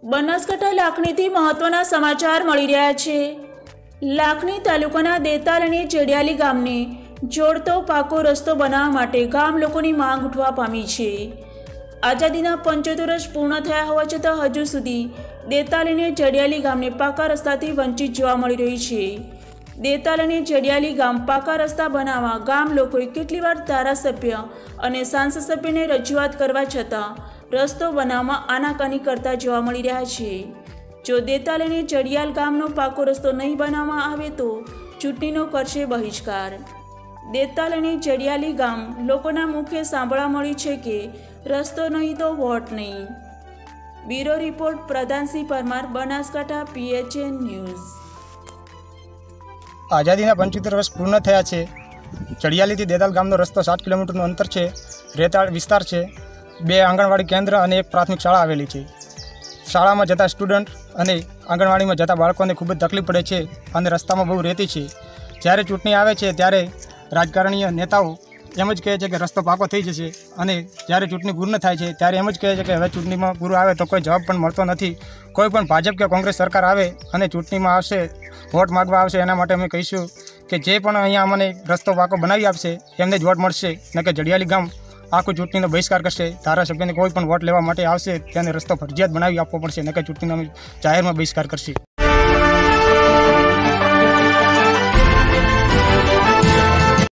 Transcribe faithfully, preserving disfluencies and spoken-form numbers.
બનાસકાંઠા લાખણીથી મહત્વના સમાચાર મળી રહ્યા છે। લાખણી તાલુકાના દેતાલ અને ચેડિયાલી ગામને જોડતો પાકો રસ્તો બનાવવા માટે ગામ લોકોની માંગ ઉઠવા પામી છે। આઝાદીના પંચોતેર વર્ષ પૂર્ણ થયા હોવા છતાં હજુ સુધી દેતાલ અને ચેડિયાલી ગામને પાકા રસ્તાથી વંચિત જોવા મળી રહી છે। દેતાલ અને ચેડિયાલી ગામ પાકા રસ્તા બનાવવા ગામ લોકોએ કેટલી વાર ધારાસભ્ય અને સાંસદ સભ્યને રજૂઆત કરવા છતાં રસ્તો બનાવવામાં આનાકાની કરતા જોવા મળી રહ્યા છે। જો દેતાલ અને ચેડિયાલ ગામનો પાકો રસ્તો નહીં બનાવવામાં આવે તો ચૂંટણીનો કરશે બહિષ્કાર। દેતાલ અને ચેડિયાલી ગામ લોકોના મુખ્ય સાંભળવા મળી છે કે રસ્તો નહીં તો વોટ નહીં। Bureau report Pradhansinh Parmar, Banaskantha, PHN news. આઝાદીના પંચોતેર વર્ષ પૂર્ણ થયા છે। ચડિયાલીથી દેતાલ ગામનો રસ્તો સાત કિલોમીટરનું અંતર છે। રેતાળ વિસ્તાર છે। બે આંગણવાડી કેન્દ્ર અને એક પ્રાથમિક શાળા આવેલી છે। શાળામાં જતા સ્ટુડન્ટ અને આંગણવાડીમાં જતા બાળકોને ખૂબ જ તકલીફ પડે છે અને રસ્તામાં બહુ રહેતી છે। જ્યારે ચૂંટણી આવે છે ત્યારે રાજકારણીય નેતાઓ એમ જ કહે છે કે રસ્તો પાકો થઈ જશે અને જ્યારે ચૂંટણી પૂર્ણ થાય છે ત્યારે એમ જ કહે છે કે હવે ચૂંટણીમાં પૂરું આવે તો કોઈ જવાબ પણ મળતો નથી। કોઈ પણ ભાજપ કે કોંગ્રેસ સરકાર આવે અને ચૂંટણીમાં આવશે, વોટ માગવા આવશે, એના માટે અમે કહીશું કે જે પણ અહીંયા અમને રસ્તો પાકો બનાવી આપશે એમને જ વોટ મળશે, ન કે ચડિયાલી ગામ આખું ચૂંટણીનો બહિષ્કાર કરશે। ધારાસભ્યને કોઈ પણ વોટ લેવા માટે આવશે તેને રસ્તો ફરજિયાત બનાવી આપવો પડશે, ન કે ચૂંટણીનો જાહેરમાં બહિષ્કાર કરશે।